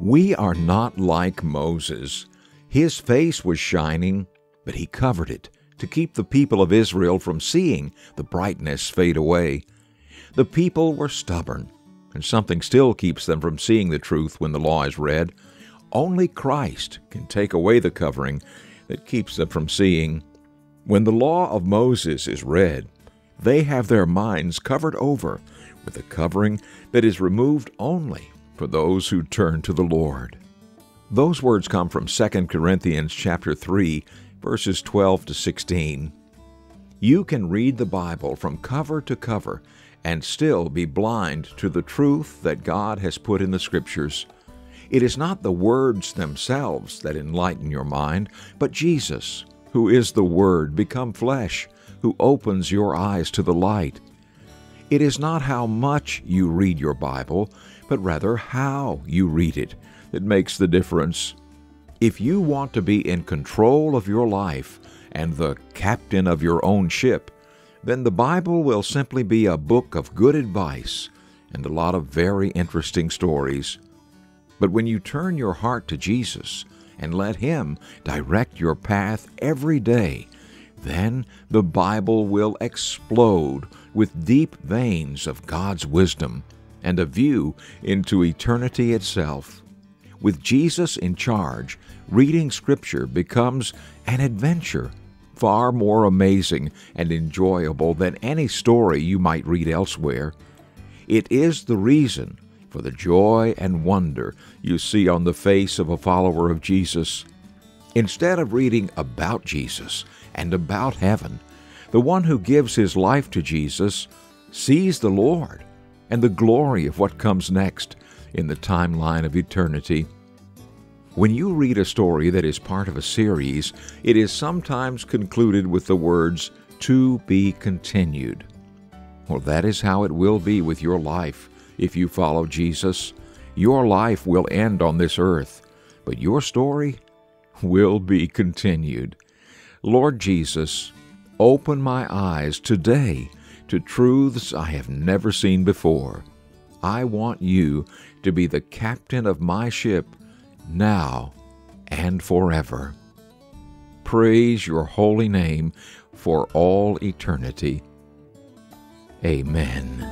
We are not like Moses. His face was shining, but he covered it to keep the people of Israel from seeing the brightness fade away. The people were stubborn, and something still keeps them from seeing the truth when the law is read. Only Christ can take away the covering that keeps them from seeing. When the law of Moses is read, they have their minds covered over with a covering that is removed only for those who turn to the Lord. Those words come from 2 Corinthians chapter 3, verses 12 to 16. You can read the Bible from cover to cover and still be blind to the truth that God has put in the Scriptures. It is not the words themselves that enlighten your mind, but Jesus, who is the Word become flesh, who opens your eyes to the light. It is not how much you read your Bible, but rather how you read it that makes the difference. If you want to be in control of your life and the captain of your own ship, then the Bible will simply be a book of good advice and a lot of very interesting stories. But when you turn your heart to Jesus and let Him direct your path every day, then the Bible will explode with deep veins of God's wisdom and a view into eternity itself. With Jesus in charge, reading Scripture becomes an adventure, far more amazing and enjoyable than any story you might read elsewhere. It is the reason for the joy and wonder you see on the face of a follower of Jesus. Instead of reading about Jesus and about heaven, the one who gives his life to Jesus sees the Lord and the glory of what comes next in the timeline of eternity. When you read a story that is part of a series, it is sometimes concluded with the words, "To be continued." Well, that is how it will be with your life if you follow Jesus. Your life will end on this earth, but your story will be continued. Lord Jesus, open my eyes today to truths I have never seen before. I want you to be the captain of my ship now and forever. Praise your holy name for all eternity. Amen.